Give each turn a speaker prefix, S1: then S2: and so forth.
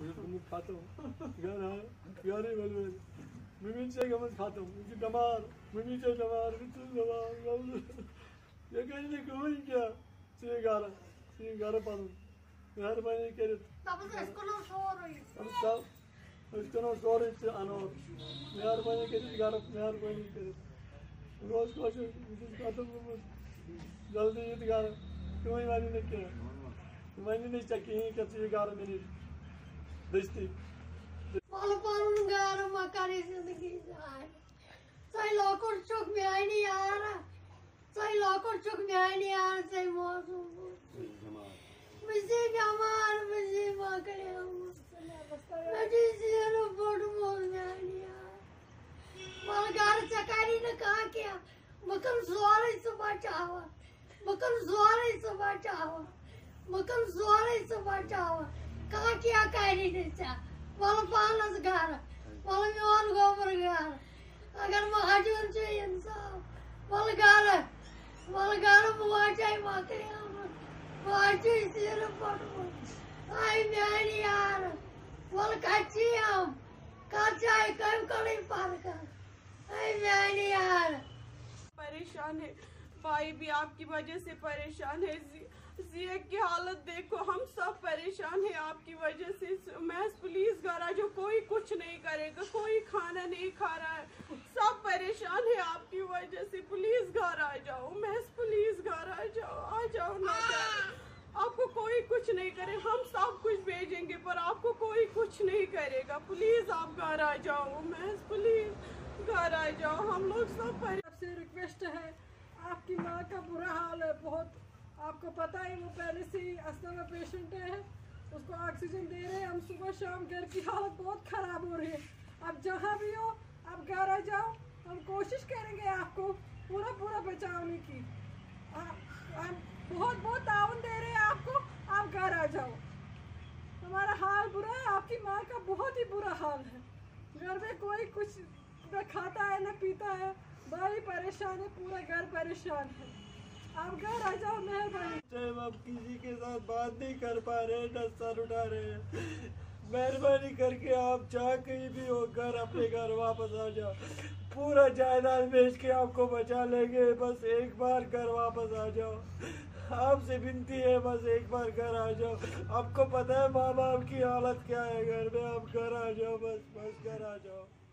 S1: खाता हूँ यारे बोले मिमी से गमन खाता हूँ क्योंकि दमार मिमी से दमार मित्र दमार ये कहीं नहीं कोई क्या सिंगारा पालू मेहरबानी करे हम सब इसको ना सोरे से आना मेहरबानी करे सिंगारा मेहरबानी करे रोज कोशिश खाता हूँ जल्दी ये सिंगारा तुम्हें मानी नहीं क्या मैंने नहीं चाहिए कि सिंगारा मेरी दस्ती
S2: Palapalun gara makari zindagi jaay. Say lokor chok mein aay nahi yaar. Say lokor chok mein aay nahi yaar. Say mosum. Misi gamar misi makare hum. Misi zero bodu mol mein aay nahi yaar. Mal gar chakari ne kaha kya. Makam swara is bachawa. Makam swara is bachawa. Makam swara is bachawa. Kaha kya kari ne cha. Walau panas gara, walau nyawan gobar gara, agar mahajun cuy insaf, walau gara muacai makri amat, muacai siru padu, ay miani yaar, walau kaci am, kacai kayu kali parka, ay miani yaar.
S3: परेशान है भाई भी आपकी वजह से परेशान है जिया की हालत देखो हम सब परेशान है आपकी वजह से मैं पुलिस घर आ जो कोई कुछ नहीं करेगा कोई खाना नहीं खा रहा है सब परेशान है आपकी वजह से पुलिस घर आ जाओ मैं पुलिस घर आ जाओ ना आपको कोई कुछ नहीं करे हम सब कुछ भेजेंगे पर आपको कोई कुछ नहीं करेगा प्लीज आप घर आ जाओ मैं पुलिस घर आ जाओ हम लोग सब
S4: आपसे रिक्वेस्ट है आपकी माँ का बुरा हाल है बहुत आपको पता है वो पहले से ही अस्थमा पेशेंट है उसको ऑक्सीजन दे रहे हैं हम सुबह शाम घर की हालत बहुत ख़राब हो रही है आप जहाँ भी हो आप घर आ जाओ हम कोशिश करेंगे आपको पूरा बचाने की हम बहुत ताउन दे रहे हैं आपको आप घर आ जाओ हमारा हाल बुरा है आपकी माँ का बहुत ही बुरा हाल है घर में कोई कुछ न खाता है न पीता है भाई परेशान है पूरा घर परेशान है आप घर आ जाओ मेहरबानी
S1: जब आप किसी के साथ बात नहीं कर पा रहे न सर उठा रहे हैं मेहरबानी करके आप जहाँ कहीं भी हो घर अपने घर वापस आ जाओ पूरा जायदाद बेच के आपको बचा लेंगे बस एक बार घर वापस आ जाओ आपसे विनती है बस एक बार घर आ जाओ आपको पता है माँ बाप की हालत क्या है घर में आप घर आ जाओ बस घर आ जाओ